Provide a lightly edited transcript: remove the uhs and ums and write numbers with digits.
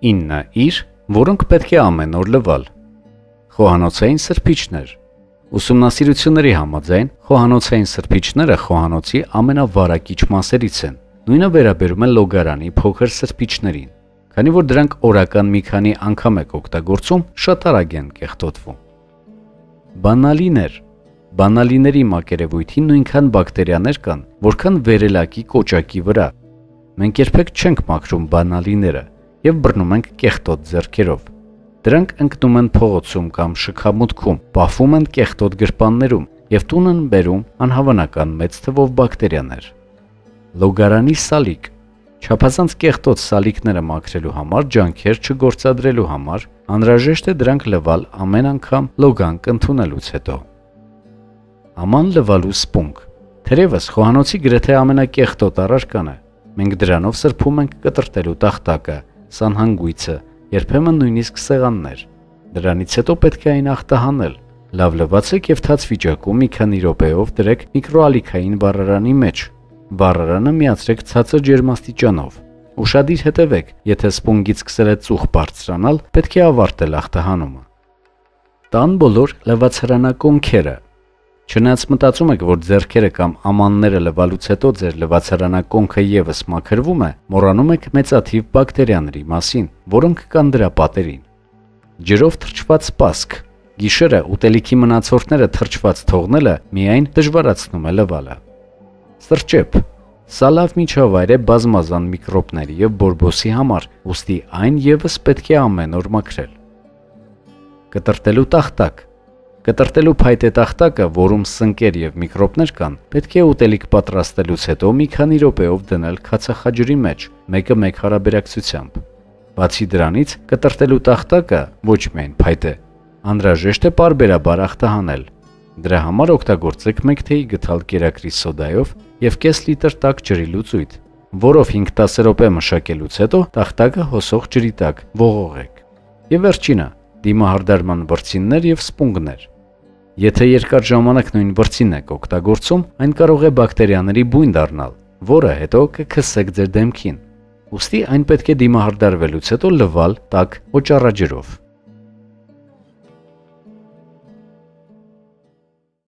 9 իր, որոնք պետք է ամեն օր լվալ։ Խոհանոցային սրբիչներ։ Ուսումնասիրությունների համաձայն խոհանոցային սրբիչները խոհանոցի ամենավարակիչ մասերից են։ Նույնը վերաբերում է լոգարանի փոքր սրբիչներին, քանի որ դրանք օրական մի քանի անգամ եք օգտագործում, շատ արագ են կեղտոտվում։ Բանալիներ։ Բանալիների մակերևույթին նույնքան բակտերիաներ կան, որքան վերելակի կոճակի վրա։ Մենք երբեք չենք մաքրում բանալիները և բռնում ենք կեղտոտ ձեռքերով։ Դրանք ընկնում են փողոցում կամ շքամուտքում, բախվում են կեղտոտ գրպաններում և տուն են բերում անհավանական մեծ թվով բակտերիաներ։ Լոգարանի սալիկ։ Չափազանց կեղտոտ սալիկները մաքրելու համար, ջանքեր չգործադրելու համար անհրաժեշտ է դրանք լվալ ամեն անգամ լոգանք ընդունելուց հետո։ Աման լվալու սպունգ։ Թերևս խոհանոցի գրեթե ամենակեղտոտ առարկան է։ Մենք դրանով սրբում ենք կտրտելու տախտակը, սանհանգույցը, երբեմն նույնիսկ սեղաններ։ Դրանից հետո պետք է այն ախտահանել։ Լավ լվացեք և թաց վիճակում մի քանի րոպեով դրեք միկրոալիքային վառարանի մեջ։ Վառարանը միացրեք ցածր ջերմաստիճանով։ Ուշադիր հետևեք, եթե սպունգից սկսել է ծուխ բարձրանալ, պետք է ավարտել ախտահանումը։ Տան բոլոր լվացարանակոնքերը։ Չնայած մտածում եք, որ ձեռքերը կամ ամանները լվալուց հետո ձեր լվացարանակոնքը ևս մաքրվում է, մոռանում եք մեծաթիվ բակտերիաների մասին, որոնք կան դրա պատերին։ Ջրով թրջված սպասք։ Գիշերը ուտելիքի մնացորդները թրջված թողնելը միայն դժվարացնում է լվալը։ Սրճեպ։ Սա լավ միջավայր է բազմազան միկրոբների և բորբոսի համար, ուստի այն ևս պետք է ամեն օր մաքրել։ Կտրտելու տախտակ։ Կտրտելու փայտե տախտակը, որում սնկեր և միկրոբներ կան, պետք է ուտելիք պատրաստելուց հետո մի քանի րոպեով դնել քացախաջրի մեջ, 1:1 հարաբերակցությամբ։ Բացի դրանից, կտրտելու տախտակը, ոչ միայն փայտե, անհրաժեշտ է պարբերաբար ախտահանել։ Դրա համար օգտագործեք 1 թեյ գթալ կերակրի սոդայով և կես լիտր տաք ջրի լուծույթ, որով 5-10 րոպե մշակելուց հետո տախտակը հոսող ջրի տակ ողողեք։ Եվ վերջինը, դիմահարդարման վրձիններ և սպունգներ։ Եթե երկար ժամանակ նույն վրձինն եք օգտագործում, այն կարող է բակտերիաների բույն դառնալ, որը հետո կքսեք ձեր դեմքին։ Ուստի այն պետք է դիմահարդարվելուց հետո լվալ տաք օճառաջրով։